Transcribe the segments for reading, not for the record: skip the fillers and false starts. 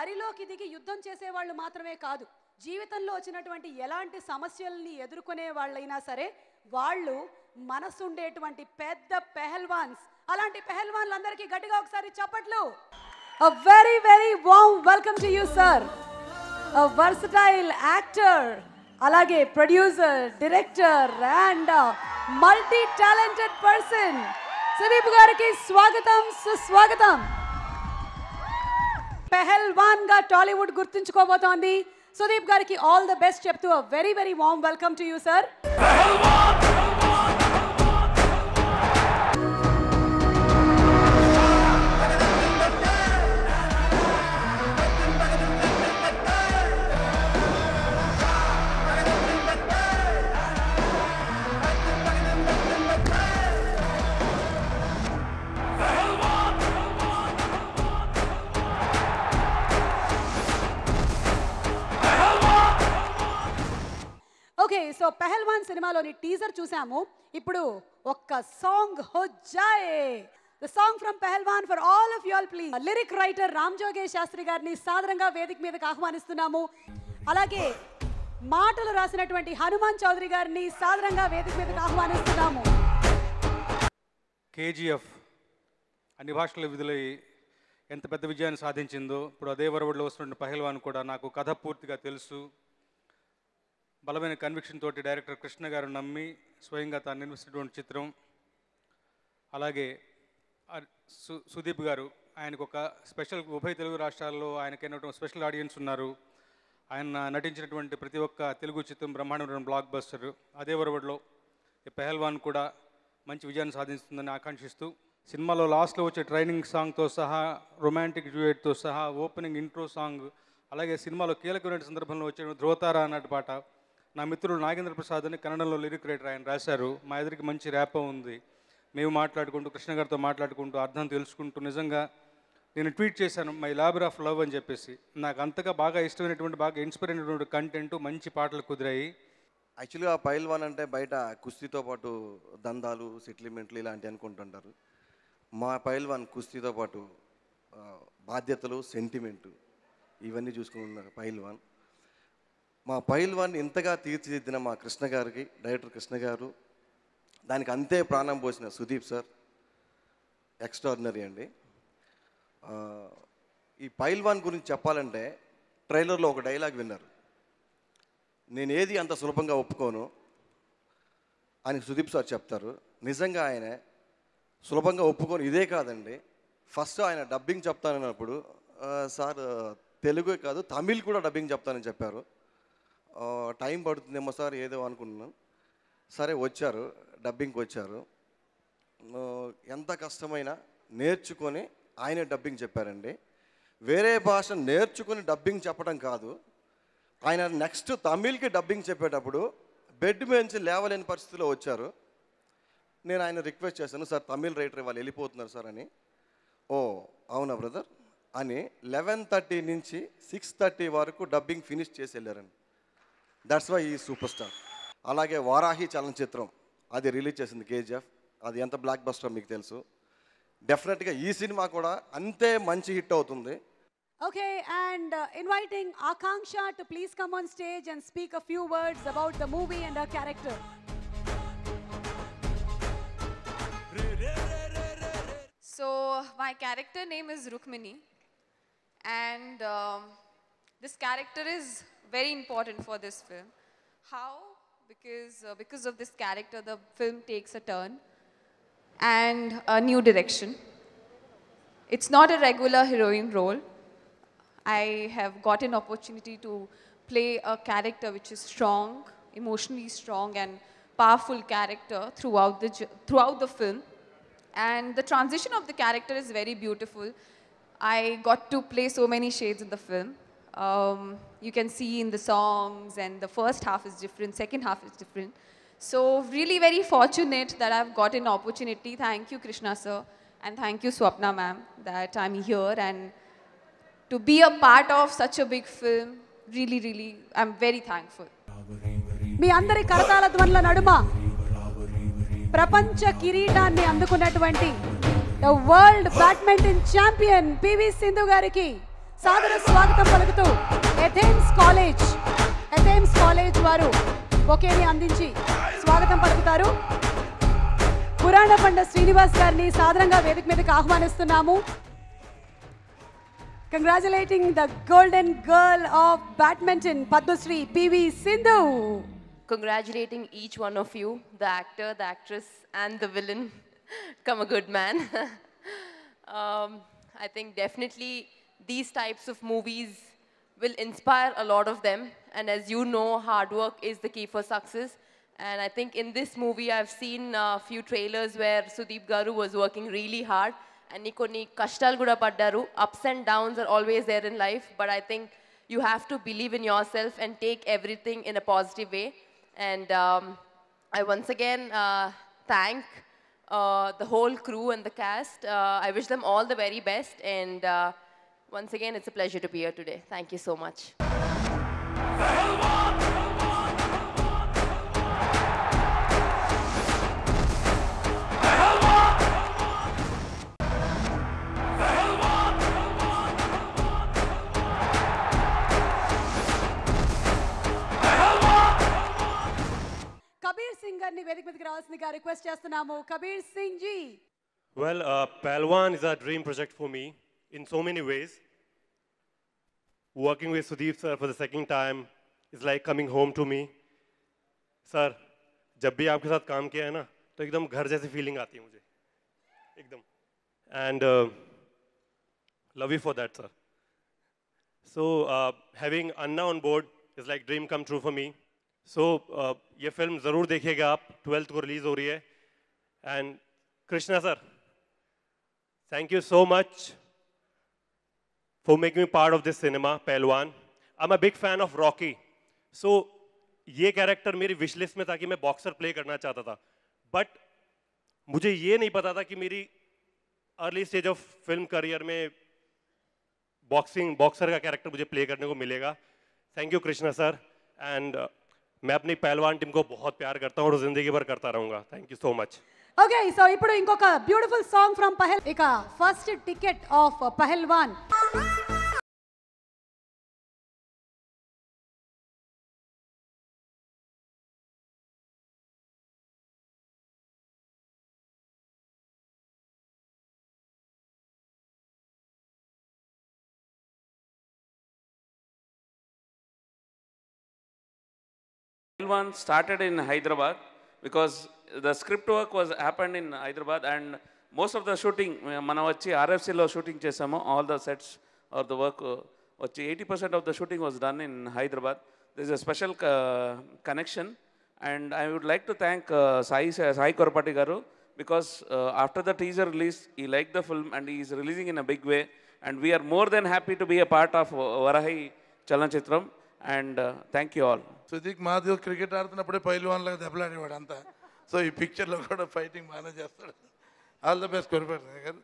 బరిలోకి దిగి యుద్ధం చేసేవాళ్ళు మాత్రమే కాదు, జీవితంలో వచ్చినటువంటి ఎలాంటి సమస్యల్ని ఎదుర్కొనే వాళ్ళైనా సరే వాళ్ళు మనసుండేటువంటి పెద్ద పెహల్వాన్స్. అలాంటి పెహల్వాన్లందరికీ గట్టిగా ఒకసారి చప్పట్లు. A very very warm welcome to you sir. A versatile actor, అలాగే producer, director and multi talented person Sudeep గారికి స్వాగతం, సుస్వాగతం. పెహల్వాన్ గా టాలీవుడ్ గుర్తుంచుకోబోతోంది. సుదీప్ గారికి ఆల్ ద బెస్ట్ చెప్తూ a very very warm welcome to you sir. Okay, so Pehlwan సినిమాలోని టీజర్ చూసాము. ఇప్పుడు ఒక్క సాంగ్ హో జాయే, the song from Pehlwan for all of you all please. Lyric writer Ram జోగేష్ శాస్త్రి గారిని సాదరంగా వేదిక మీదకి ఆహ్వానిస్తున్నాము. అలాగే మాటలు రాసినటువంటి హనుమాన్ చౌదరి గారిని సాదరంగా వేదిక మీదకి ఆహ్వానిస్తున్నాము. కేజీఎఫ్ అన్ని భాషల విధులై ఎంత పెద్ద విజయాన్ని సాధించిందో, ఇప్పుడు అదే వరవడిలో వస్తున్న పెహల్వాన్ కూడా నాకు కథ పూర్తిగా తెలుసు. బలమైన కన్విక్షన్ తోటి డైరెక్టర్ కృష్ణ గారు నమ్మి స్వయంగా తాను నిర్మిస్తున్నటువంటి చిత్రం. అలాగే సుదీప్ గారు, ఆయనకు ఒక స్పెషల్, ఉభయ తెలుగు రాష్ట్రాల్లో ఆయనకైనటువంటి స్పెషల్ ఆడియన్స్ ఉన్నారు. ఆయన నటించినటువంటి ప్రతి ఒక్క తెలుగు చిత్రం బ్రహ్మాండమైన బ్లాక్ బస్టర్. అదే వరవడిలో పెహల్వాన్ కూడా మంచి విజయాన్ని సాధిస్తుందని ఆకాంక్షిస్తూ, సినిమాలో లాస్ట్లో వచ్చే ట్రైనింగ్ సాంగ్తో సహా, రొమాంటిక్ డ్యూయెట్తో సహా, ఓపెనింగ్ ఇంట్రో సాంగ్, అలాగే సినిమాలో కీలకమైన సందర్భంలో వచ్చే ధ్రువతార అన్నట్టు పాట నా మిత్రుడు నాగేంద్ర ప్రసాద్ అని కన్నడంలో లిరిక్ రైటర్ ఆయన రాశారు. మా ఎదురికి మంచి ర్యాప్ ఉంది. మేము మాట్లాడుకుంటూ, కృష్ణ గారితో మాట్లాడుకుంటూ, అర్థం తెలుసుకుంటూ, నిజంగా నేను ట్వీట్ చేశాను మై లాబర్ ఆఫ్ లవ్ అని చెప్పేసి. నాకు అంతగా బాగా ఇష్టమైనటువంటి, బాగా ఇన్స్పైర్ అయినటువంటి కంటెంట్, మంచి పాటలు కుదిరాయి. యాక్చువల్గా పైల్వాన్ అంటే బయట కుస్తీతో పాటు దందాలు, సెటిల్మెంట్లు ఇలాంటివి అనుకుంటుంటారు. మా పైల్వాన్ కుస్తీతో పాటు బాధ్యతలు, సెంటిమెంటు ఇవన్నీ చూసుకున్న పైల్వాన్. మా పైల్వాన్ ఇంతగా తీర్చిదిద్దిన మా కృష్ణ గారికి, డైరెక్టర్ కృష్ణ గారు, దానికి అంతే ప్రాణం పోసిన సుదీప్ సార్ ఎక్స్ట్రాడినరీ అండి. ఈ పైల్వాన్ గురించి చెప్పాలంటే ట్రైలర్లో ఒక డైలాగ్ విన్నారు, నేను ఏది అంత సులభంగా ఒప్పుకోను అని సుదీప్ సార్ చెప్తారు. నిజంగా ఆయన సులభంగా ఒప్పుకోను. ఇదే కాదండి, ఫస్ట్ ఆయన డబ్బింగ్ చెప్తానన్నప్పుడు సార్ తెలుగే కాదు తమిళ్ కూడా డబ్బింగ్ చెప్తానని చెప్పారు. టైం పడుతుందేమో సార్ ఏదో అనుకున్నాను. సరే వచ్చారు, డబ్బింగ్కి వచ్చారు. ఎంత కష్టమైనా నేర్చుకొని ఆయనే డబ్బింగ్ చెప్పారండి. వేరే భాష నేర్చుకొని డబ్బింగ్ చెప్పడం కాదు, ఆయన నెక్స్ట్ తమిళ్కి డబ్బింగ్ చెప్పేటప్పుడు బెడ్ నుంచి లేవలేని పరిస్థితిలో వచ్చారు. నేను ఆయన రిక్వెస్ట్ చేశాను, సార్ తమిళ్ రైటర్ వాళ్ళు వెళ్ళిపోతున్నారు సార్ అని. ఓ అవునా బ్రదర్ అని 11:30 నుంచి 6:30 వరకు డబ్బింగ్ ఫినిష్ చేసి వెళ్ళారండి. That's why the super star. అలాగే వారాహి చలనచిత్రం అది రిలీజ్ చేసింది కేజీఎఫ్, అది ఎంత బ్లాక్ బస్టర్ మీకు తెలుసు. డెఫినెట్గా ఈ సినిమా కూడా అంతే మంచి హిట్ అవుతుంది. Okay, and inviting Akanksha to please come on stage and speak a few words about the movie and her character. So my character name is Rukmini, and this character is very important for this film. How? Because of this character the film takes a turn and a new direction. It's not a regular heroine role. I have got an opportunity to play a character which is strong, emotionally strong and powerful character throughout the film. And the transition of the character is very beautiful. I got to play so many shades in the film. You can see in the songs, and the first half is different, second half is different. So really very fortunate that I've got an opportunity. Thank you Krishna sir, and thank you Swapna ma'am that I'm here, and to be a part of such a big film, really I'm very thankful. మీ అందరి కరతాళ ధ్వనుల నడుమ ప్రపంచ కిరీటాన్ని అందుకున్నటువంటి the world badminton champion PV Sindhu గారికి సాదర స్వాగతం పలుకుతూ Athens college వారు బొకేని అందించి స్వాగతం పలుకుతారు. పురాణ పండ శ్రీనివాస్ గారిని సాదరంగా వేదిక మీదకి ఆహ్వానిస్తున్నాము. Congratulating the golden girl of badminton Padmashri PV Sindhu. Congratulating each one of you, the actor, the actress, and the villain. Come a good man. I think definitely these types of movies will inspire a lot of them. And as you know, hard work is the key for success. And I think in this movie, I've seen a few trailers where Sudeep Garu was working really hard. And nikonni kashtalu kuda paddaru. Ups and downs are always there in life. But I think you have to believe in yourself and take everything in a positive way. And I once again thank the whole crew and the cast. I wish them all the very best. And once again, it's a pleasure to be here today. Thank you so much. Kabir Singh గారిని వేదిక మీదకి రావాల్సిందిగా request చేస్తున్నాము. Kabir Singh ji. Well, Palwan is a dream project for me in so many ways. Working with Sudeep sir for the second time is like coming home to me. Sir, जब भी आपके साथ काम किया है ना, तो एकदम घर जैसी फीलिंग आती है मुझे, एकदम. And love you for that, sir. So having Anna on board is like dream come true for me. So ये फिल्म ज़रूर देखिएगा आप. 12th को रिलीज हो रही है. And Krishna sir, thank you so much for making me part of this cinema, Palwan. I'm a big fan of Rocky. So ये character मेरी विश लिस्ट में था कि मैं बॉक्सर प्ले करना चाहता था. बट मुझे ये नहीं पता था कि मेरी early stage of film career में बॉक्सर का कैरेक्टर मुझे प्ले करने को मिलेगा. Thank you Krishna sir. And मैं अपनी पहलवान टीम को बहुत प्यार करता हूँ और जिंदगी भर करता रहूँगा. Thank you so much. Okay, so ఇప్పుడు ఇంకొక బ్యూటిఫుల్ సాంగ్ ఫ్రమ్ ఇక first ticket of Pailwaan. Palwan started in Hyderabad because the script work was happened in Hyderabad and most of the shooting మనం వచ్చి RFCలో షూటింగ్ చేసాము. All the sets or the work వచ్చి 80% of the shooting was done in Hyderabad. There is a special connection and I would like to thank Sai Korapati garu because after the teaser release he liked the film and he is releasing in a big way and we are more than happy to be a part of Varahi Chalanchitram and thank you all. Sudeep Madhav cricket ఆడుతున్నప్పుడే పైల్వాన్లాగా దెబ్బలాడేవాడు అంతా. So ఈ పిక్చర్లో కూడా fighting బాగానే చేస్తాడు. All the best కొరిపాడు గారు.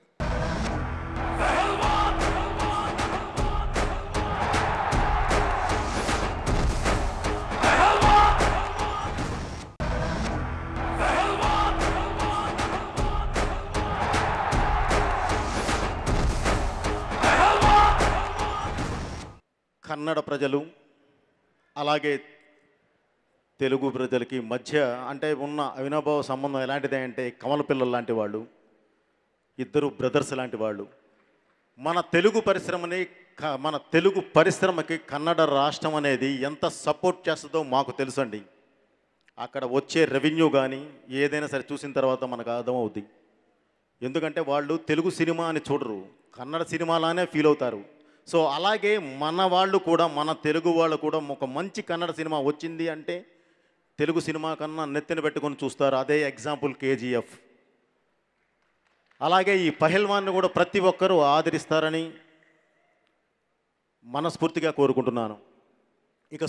కన్నడ ప్రజలు అలాగే తెలుగు ప్రజలకి మధ్య అంటే ఉన్న అవినాభావ సంబంధం ఎలాంటిది అంటే కమల పిల్లలు లాంటి వాళ్ళు, ఇద్దరు బ్రదర్స్ లాంటి వాళ్ళు. మన తెలుగు పరిశ్రమకి కన్నడ రాష్ట్రం అనేది ఎంత సపోర్ట్ చేస్తుందో మాకు తెలుసండి. అక్కడ వచ్చే రెవెన్యూ కానీ ఏదైనా సరే చూసిన తర్వాత మనకు అర్థమవుద్ది. ఎందుకంటే వాళ్ళు తెలుగు సినిమా అని చూడరు, కన్నడ సినిమాలానే ఫీల్ అవుతారు. సో అలాగే మన వాళ్ళు కూడా, మన తెలుగు వాళ్ళు కూడా ఒక మంచి కన్నడ సినిమా వచ్చింది అంటే తెలుగు సినిమా కన్నా నెత్తిన పెట్టుకొని చూస్తారు. అదే ఎగ్జాంపుల్ KGF. అలాగే ఈ పహల్వాన్ని కూడా ప్రతి ఒక్కరూ ఆదరిస్తారని మనస్ఫూర్తిగా కోరుకుంటున్నాను. ఇక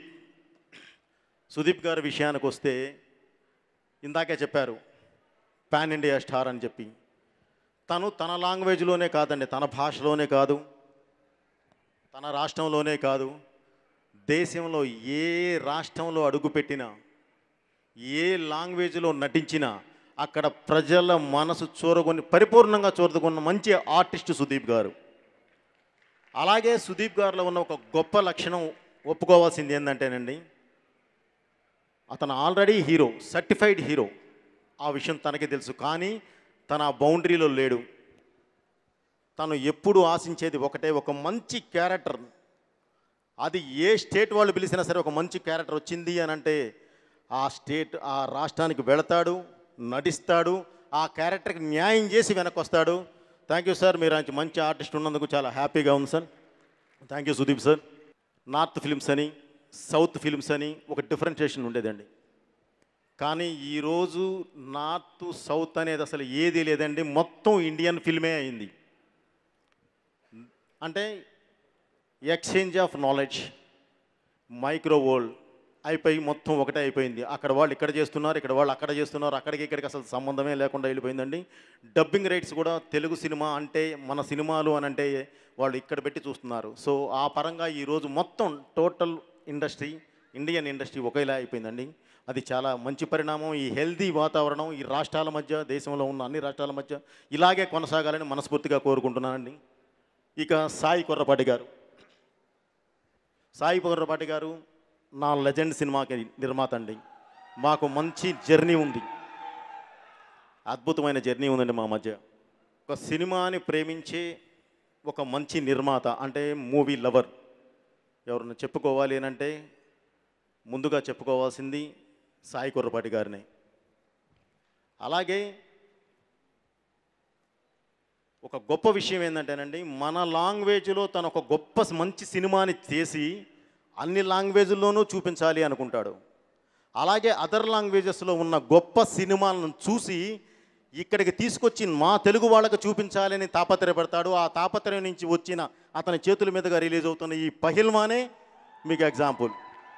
సుదీప్ గారి విషయానికి వస్తే ఇందాకే చెప్పారు పాన్ ఇండియా స్టార్ అని చెప్పి. తను తన లాంగ్వేజ్లోనే కాదండి, తన భాషలోనే కాదు, తన రాష్ట్రంలోనే కాదు, దేశంలో ఏ రాష్ట్రంలో అడుగుపెట్టినా, ఏ లాంగ్వేజ్లో నటించినా అక్కడ ప్రజల మనసు పరిపూర్ణంగా చూరగొన్న మంచి ఆర్టిస్ట్ సుదీప్ గారు. అలాగే సుదీప్ గారిలో ఉన్న ఒక గొప్ప లక్షణం ఒప్పుకోవాల్సింది ఏంటంటేనండి, అతను ఆల్రెడీ హీరో, సర్టిఫైడ్ హీరో. ఆ విషయం తనకి తెలుసు. కానీ తన బౌండరీలో లేడు. తను ఎప్పుడు ఆశించేది ఒకటే, ఒక మంచి క్యారెక్టర్. అది ఏ స్టేట్ వాళ్ళు పిలిచినా సరే ఒక మంచి క్యారెక్టర్ వచ్చింది అని అంటే ఆ రాష్ట్రానికి వెళతాడు, నటిస్తాడు, ఆ క్యారెక్టర్కి న్యాయం చేసి వెనక్కి వస్తాడు. థ్యాంక్ యూ సార్, మీరు మంచి ఆర్టిస్ట్ ఉన్నందుకు చాలా హ్యాపీగా ఉంది sir. Thank you Sudeep sir. North films అని, సౌత్ ఫిల్మ్స్ అని ఒక డిఫరెన్షియేషన్ ఉండేదండి. కానీ ఈరోజు నార్త్ సౌత్ అనేది అసలు ఏది లేదండి, మొత్తం ఇండియన్ ఫిల్మే అయింది. అంటే exchange of knowledge, micro world అయిపోయి మొత్తం ఒకటే అయిపోయింది. అక్కడ వాళ్ళు ఇక్కడ చేస్తున్నారు, ఇక్కడ వాళ్ళు అక్కడ చేస్తున్నారు, అక్కడికి ఇక్కడికి అసలు సంబంధమే లేకుండా వెళ్ళిపోయిందండి. డబ్బింగ్ రైట్స్ కూడా తెలుగు సినిమా అంటే, మన సినిమాలు అని అంటే వాళ్ళు ఇక్కడ పెట్టి చూస్తున్నారు. సో ఆ పరంగా ఈరోజు మొత్తం టోటల్ ఇండస్ట్రీ, ఇండియన్ ఇండస్ట్రీ ఒకేలా అయిపోయిందండి. అది చాలా మంచి పరిణామం. ఈ హెల్దీ వాతావరణం ఈ రాష్ట్రాల మధ్య, దేశంలో ఉన్న అన్ని రాష్ట్రాల మధ్య ఇలాగే కొనసాగాలని మనస్ఫూర్తిగా కోరుకుంటున్నానండి. ఇక సాయి కొర్రపాటి గారు. సాయి కొర్రపాటి గారు నా లెజెండ్ సినిమాకి నిర్మాత అండి. మాకు మంచి జర్నీ ఉంది, అద్భుతమైన జర్నీ ఉందండి మా మధ్య. ఒక సినిమాని ప్రేమించే ఒక మంచి నిర్మాత అంటే మూవీ లవర్ ఎవరన్నా చెప్పుకోవాలి అని అంటే ముందుగా చెప్పుకోవాల్సింది సాయి కొర్రపాటి గారిని. అలాగే ఒక గొప్ప విషయం ఏంటంటేనండి, మన లాంగ్వేజ్లో తను ఒక గొప్ప మంచి సినిమాని చేసి అన్ని లాంగ్వేజ్ల్లోనూ చూపించాలి అనుకుంటాడు. అలాగే అదర్ లాంగ్వేజెస్లో ఉన్న గొప్ప సినిమాలను చూసి ఇక్కడికి తీసుకొచ్చి మా తెలుగు వాళ్ళకు చూపించాలని తాపత్రయపడతాడు. ఆ తాపత్రయం నుంచి వచ్చిన అతని చేతుల మీదుగా రిలీజ్ అవుతున్న ఈ పహిల్వానే మీకు ఎగ్జాంపుల్.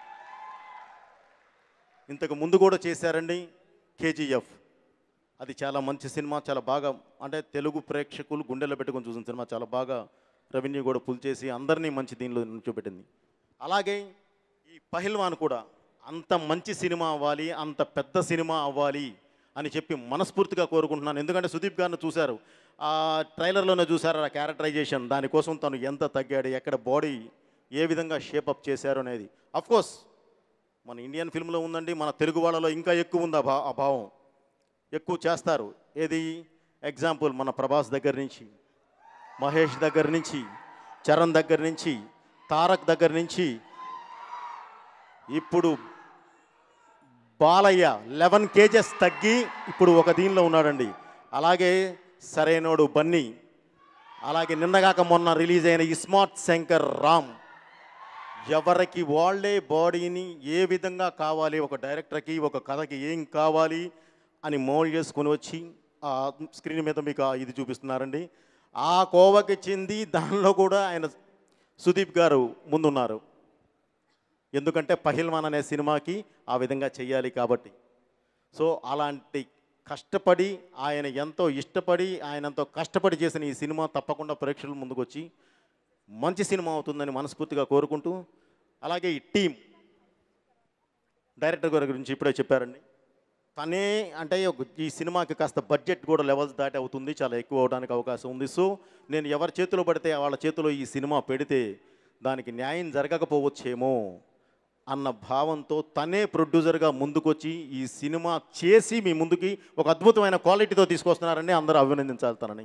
ఇంతకు ముందు కూడా చేశారండి కేజీఎఫ్. అది చాలా మంచి సినిమా, చాలా బాగా అంటే తెలుగు ప్రేక్షకులు గుండెల్లో పెట్టుకొని చూసిన సినిమా. చాలా బాగా రెవెన్యూ కూడా పుల్ చేసి అందరినీ మంచి దీనిలో చూపెట్టింది. అలాగే ఈ పహిల్వాన్ కూడా అంత మంచి సినిమా అవ్వాలి, అంత పెద్ద సినిమా అవ్వాలి అని చెప్పి మనస్ఫూర్తిగా కోరుకుంటున్నాను. ఎందుకంటే సుదీప్ గారిని చూశారు, ఆ ట్రైలర్లోనే చూశారు ఆ క్యారెక్టరైజేషన్, దానికోసం తను ఎంత తగ్గాడు, ఎక్కడ బాడీ ఏ విధంగా షేపప్ చేశారు అనేది. అఫ్కోర్స్ మన ఇండియన్ ఫిల్మ్లో ఉందండి, మన తెలుగు వాళ్ళలో ఇంకా ఎక్కువ ఉంది ఆ భావం, ఎక్కువ చేస్తారు. ఏది ఎగ్జాంపుల్ మన ప్రభాస్ దగ్గర నుంచి, మహేష్ దగ్గర నుంచి, చరణ్ దగ్గర నుంచి, తారక్ దగ్గర నుంచి, ఇప్పుడు బాలయ్య 11 kgs తగ్గి ఇప్పుడు ఒక దీనిలో ఉన్నాడండి. అలాగే సరైనోడు బన్నీ, అలాగే నిన్నగాక మొన్న రిలీజ్ అయిన ఇస్మార్ట్ శంకర్ రామ్. ఎవరికి వాళ్ళే బాడీని ఏ విధంగా కావాలి, ఒక డైరెక్టర్కి ఒక కథకి ఏం కావాలి అని మోల్డ్ చేసుకొని వచ్చి ఆ స్క్రీన్ మీద మీకు ఇది చూపిస్తున్నారండి. ఆ కోవకి చెంది దానిలో కూడా ఆయన సుదీప్ గారు ముందున్నారు. ఎందుకంటే పహిల్వాన్ అనే సినిమాకి ఆ విధంగా చెయ్యాలి కాబట్టి. సో అలాంటి కష్టపడి ఆయన ఎంతో ఇష్టపడి ఆయన ఎంతో కష్టపడి చేసిన ఈ సినిమా తప్పకుండా ప్రేక్షకుల ముందుకు వచ్చి మంచి సినిమా అవుతుందని మనస్ఫూర్తిగా కోరుకుంటూ, అలాగే ఈ టీం డైరెక్టర్ గారి గురించి ఇప్పుడే చెప్పారండి. తనే అంటే ఈ సినిమాకి కాస్త బడ్జెట్ కూడా లెవెల్స్ దాటి అవుతుంది, చాలా ఎక్కువ అవడానికి అవకాశం ఉంది. సో నేను ఎవరి చేతిలో పడితే వాళ్ళ చేతిలో ఈ సినిమా పెడితే దానికి న్యాయం జరగకపోవచ్చేమో అన్న భావంతో తనే ప్రొడ్యూసర్గా ముందుకొచ్చి ఈ సినిమా చేసి మీ ముందుకి ఒక అద్భుతమైన క్వాలిటీతో తీసుకొస్తున్నారని అందరూ అభినందించాలి తనని.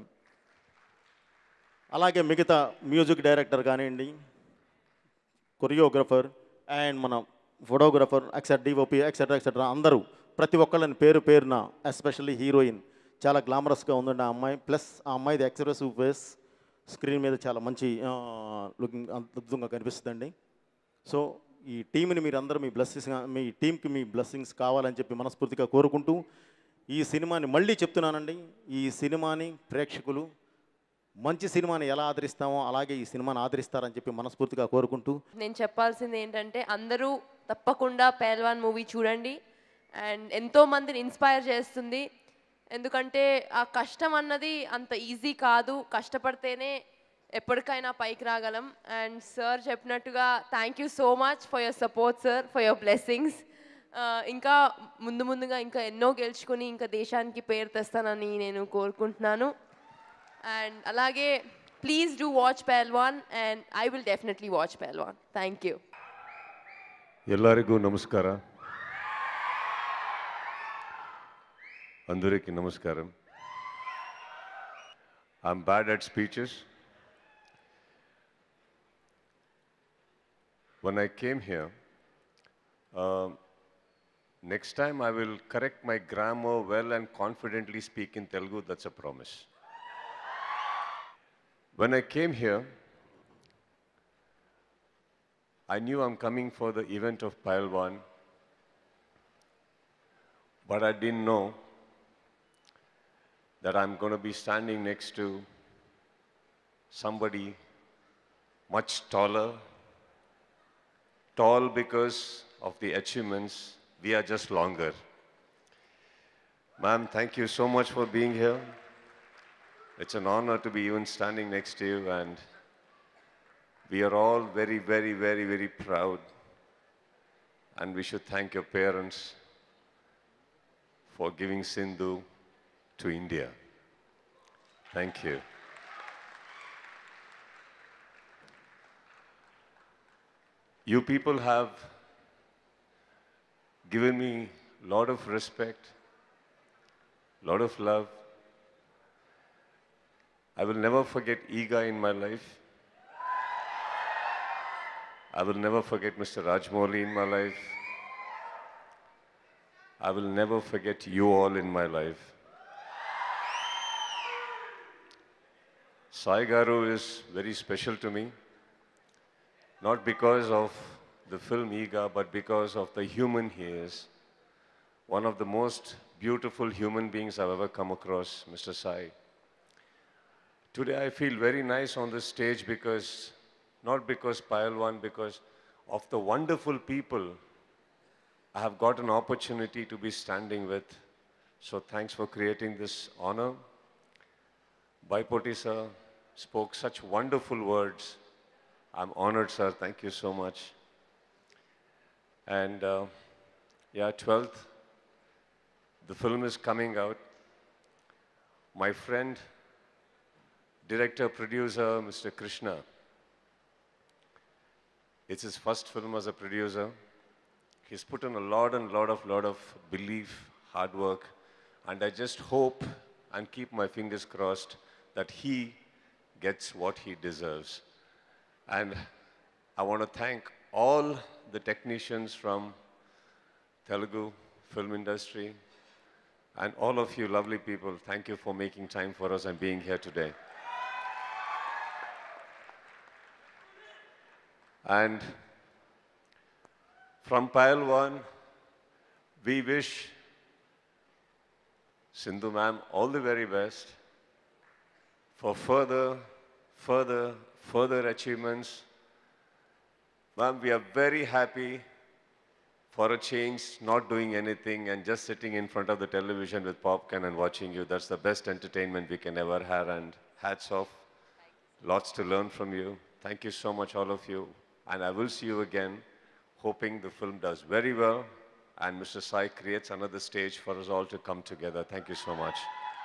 అలాగే మిగతా మ్యూజిక్ డైరెక్టర్ కానివ్వండి, కొరియోగ్రఫర్ అండ్ మన ఫోటోగ్రఫర్ డిఓపి ఎక్సెట్రా అందరూ ప్రతి ఒక్కళ్ళని పేరు పేరున, ఎస్పెషల్లీ హీరోయిన్ చాలా గ్లామరస్గా ఉందండి ఆ అమ్మాయి. ప్లస్ ఆ అమ్మాయిది ఎక్స్ప్రెసివ్ ఫేస్ స్క్రీన్ మీద చాలా మంచి లుకింగ్ అద్భుతంగా కనిపిస్తుందండి. సో ఈ టీంని మీరు అందరూ మీ టీంకి మీ బ్లెస్సింగ్స్ కావాలని చెప్పి మనస్ఫూర్తిగా కోరుకుంటూ, ఈ సినిమాని మళ్ళీ చెప్తున్నానండి, ఈ సినిమాని ప్రేక్షకులు మంచి సినిమాని ఎలా ఆదరిస్తామో అలాగే ఈ సినిమాని ఆదరిస్తారని చెప్పి మనస్ఫూర్తిగా కోరుకుంటూ, నేను చెప్పాల్సింది ఏంటంటే అందరూ తప్పకుండా పెహల్వాన్ మూవీ చూడండి. అండ్ ఎంతోమందిని ఇన్స్పైర్ చేస్తుంది. ఎందుకంటే ఆ కష్టం అన్నది అంత ఈజీ కాదు, కష్టపడితేనే ఎప్పటికైనా పైకి రాగలం. అండ్ సార్ చెప్పినట్టుగా thank you so much for your support sir, for your blessings. ఇంకా ముందుగా ఇంకా ఎన్నో గెలుచుకొని ఇంకా దేశానికి పేరు తెస్తానని నేను కోరుకుంటున్నాను. అండ్ అలాగే Please do watch Pahalwan, and I will definitely watch Pahalwan. Thank you. ಎಲ್ಲರಿಗೂ ನಮಸ್ಕಾರ. అందరికీ నమస్కారం. I'm bad at speeches. When I came here, next time I will correct my grammar well and confidently speak in Telugu. That's a promise. When I came here, I knew I'm coming for the event of Pahalwan, but I didn't know that I'm going to be standing next to somebody much taller, tall because of the achievements. We are just longer. Ma'am, thank you so much for being here. It's an honor to be even standing next to you, and we are all very, very, very, very proud. And we should thank your parents for giving Sindhu to India. Thank you. You people have given me a lot of respect, a lot of love. I will never forget Iga in my life. I will never forget Mr. Rajmouli in my life. I will never forget you all in my life. Sai Garu is very special to me, not because of the film Iga, but because of the human he is. One of the most beautiful human beings I've ever come across, Mr. Sai. Today I feel very nice on this stage because, not because Pahalwan, because of the wonderful people I have got an opportunity to be standing with. So thanks for creating this honor. Baipoti sir spoke such wonderful words. I'm honored, sir. Thank you so much. And yeah, 12th, the film is coming out. My friend, director, producer, Mr. Krishna. It's his first film as a producer. He's put in a lot of belief, hard work, and I just hope and keep my fingers crossed that he gets what he deserves. And I want to thank all the technicians from Telugu film industry and all of you lovely people. Thank you for making time for us and being here today. And from Pahalwan, we wish Sindhu ma'am all the very best for further achievements. Ma'am, we are very happy for a change, not doing anything and just sitting in front of the television with popcorn and watching you. That's the best entertainment we can ever have, and hats off. Lots to learn from you. Thank you so much, all of you. And I will see you again, hoping the film does very well and Mr. Sai creates another stage for us all to come together. Thank you so much.